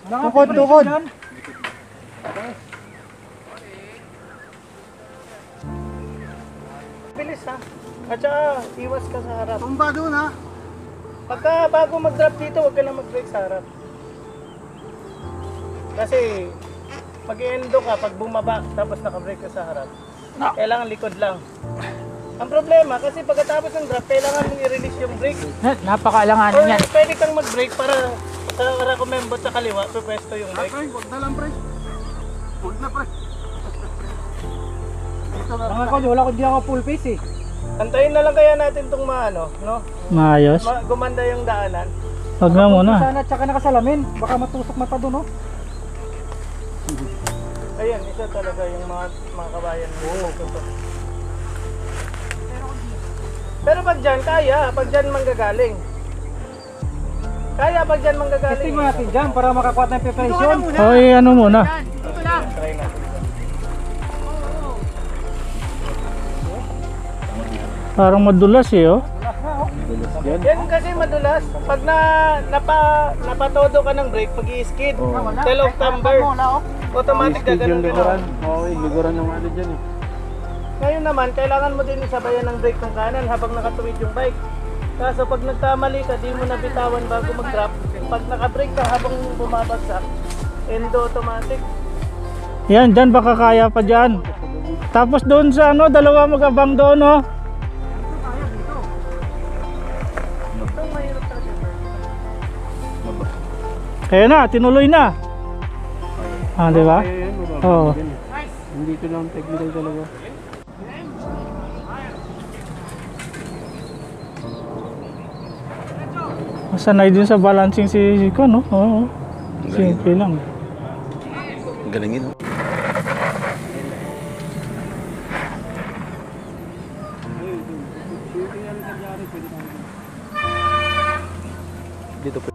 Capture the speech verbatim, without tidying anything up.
Tukod, tukod. Bilis ha. At saka iwas ka sa harap. Tumba doon ha. Pagka bago mag-drop dito, huwag ka na mag-brake sa harap. Kasi pag i-endo ka, pag bumaba, tapos naka-brake ka sa harap, kailangan likod lang. Ang problema, kasi pagkatapos ng drop, kailangan mong i-release yung brake. Napakaalanganin Or yan. pwede kang mag-brake para sa rekomembot sa kaliwa, pupwesto yung brake. Pre, huwag na lang pre. Huwag na pre. Mga ko, wala ko di ako full face eh. Antayin na lang kaya natin itong maano, no? Maayos. Ma gumanda yung daanan. Wag na muna. Sana at saka nakasalamin. Baka matusok mata doon oh. Ayan, isa talaga yung mga, mga kabayan mo. Oo. Pero pag dyan, kaya. Pag dyan manggagaling. Kaya pag dyan manggagaling. Testing mo natin dyan para makakuha ng preparation. Hoy, ano muna? Try natin. Parang madulas eh, oh. Yan kasi madulas. Pag na napa, napatodo ka ng brake, pag i-skid, tail of timber, automatic gaganon ka na. Oo, liguran ng ano dyan eh. Ngayon naman, kailangan mo din isabayan ng brake ng kanan habang nakatuwid yung bike. Kaso pag nagkamali ka, di mo nabitawan bago mag-drop. Pag naka-brake ka habang bumabagsak, endo automatic. Yan, dyan baka kaya pa dyan. Tapos doon sa ano, dalawa mag-abang doon, oh. Itong mahirap talaga. Kaya na, tinuloy na. Ah, di ba? Oo. Hindi ko lang technical talaga. Sanay din sa balancing si Siko, no? Oo. Simple lang. Galingin, no? Dito po.